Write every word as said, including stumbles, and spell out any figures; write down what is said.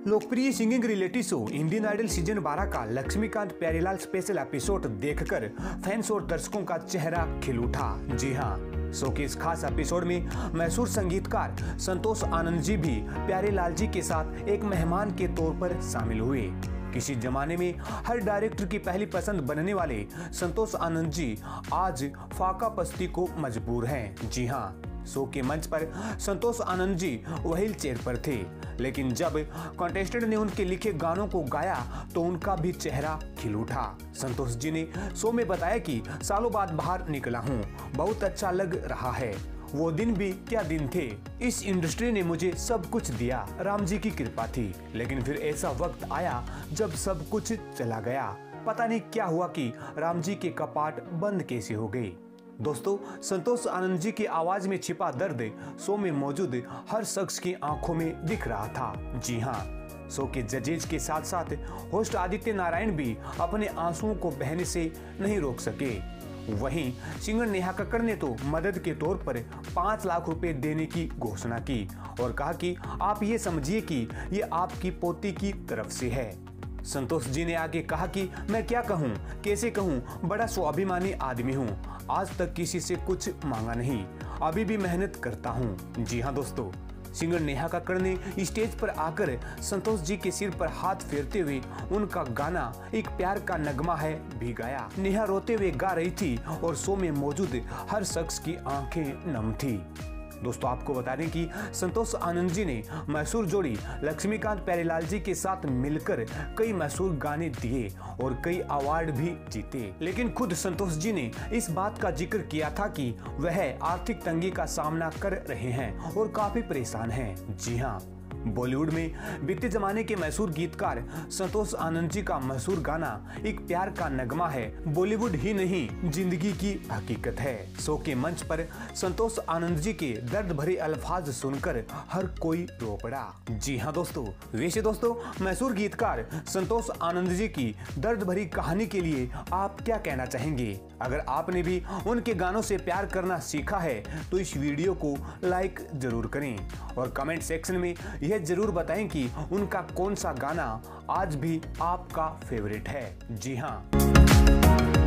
लोकप्रिय singing reality show Indian Idol season बारह का लक्ष्मीकांत प्यारेलाल स्पेशल एपिसोड देखकर फैंस और दर्शकों का चेहरा खिल उठा। जी हां, शो के इस खास एपिसोड में मशहूर संगीतकार संतोष आनंद जी भी प्यारेलाल जी के साथ एक मेहमान के तौर पर शामिल हुए। किसी जमाने में हर डायरेक्टर की पहली पसंद बनने वाले संतोष आनंद जी आज फाका पस्ती को मजबूर हैं। जी हां, शो के मंच पर संतोष आनंद जी व्हील चेयर पर थे, लेकिन जब कॉन्टेस्टेंट ने उनके लिखे गानों को गाया तो उनका भी चेहरा खिल उठा। संतोष जी ने शो में बताया कि सालों बाद बाहर निकला हूँ, बहुत अच्छा लग रहा है। वो दिन भी क्या दिन थे। इस इंडस्ट्री ने मुझे सब कुछ दिया, राम जी की कृपा थी, लेकिन फिर ऐसा वक्त आया जब सब कुछ चला गया। पता नहीं क्या हुआ कि राम जी के कपाट बंद कैसे हो गए। दोस्तों, संतोष आनंद जी की आवाज में छिपा दर्द शो में मौजूद हर शख्स की आंखों में दिख रहा था। जी हां, शो के जजेज के साथ साथ होस्ट आदित्य नारायण भी अपने आंसुओं को बहने से नहीं रोक सके। वहीं सिंगर नेहा कक्कड़ ने तो मदद के तौर पर पाँच लाख रुपए देने की घोषणा की और कहा कि आप ये समझिए कि ये आपकी पोती की तरफ से है। संतोष जी ने आगे कहा कि मैं क्या कहूँ, कैसे कहूँ, बड़ा स्वाभिमानी आदमी हूँ, आज तक किसी से कुछ मांगा नहीं, अभी भी मेहनत करता हूँ। जी हाँ दोस्तों, सिंगर नेहा कक्कड़ ने स्टेज पर आकर संतोष जी के सिर पर हाथ फेरते हुए उनका गाना एक प्यार का नगमा है भी गाया। नेहा रोते हुए गा रही थी और शो में मौजूद हर शख्स की आंखें नम थी। दोस्तों, आपको बता दें कि संतोष आनंद जी ने मशहूर जोड़ी लक्ष्मीकांत प्यारेलाल जी के साथ मिलकर कई मशहूर गाने दिए और कई अवार्ड भी जीते, लेकिन खुद संतोष जी ने इस बात का जिक्र किया था कि वह आर्थिक तंगी का सामना कर रहे हैं और काफी परेशान हैं। जी हाँ, बॉलीवुड में बीते जमाने के मशहूर गीतकार संतोष आनंद जी का मशहूर गाना एक प्यार का नगमा है बॉलीवुड ही नहीं, जिंदगी की हकीकत है। शो के मंच पर संतोष आनंद जी के दर्द भरे अल्फाज सुनकर हर कोई रो पड़ा। जी हाँ दोस्तों, वैसे दोस्तों मशहूर गीतकार संतोष आनंद जी की दर्द भरी कहानी के लिए आप क्या कहना चाहेंगे? अगर आपने भी उनके गानों से प्यार करना सीखा है तो इस वीडियो को लाइक जरूर करें और कमेंट सेक्शन में यह जरूर बताएं कि उनका कौन सा गाना आज भी आपका फेवरेट है। जी हाँ।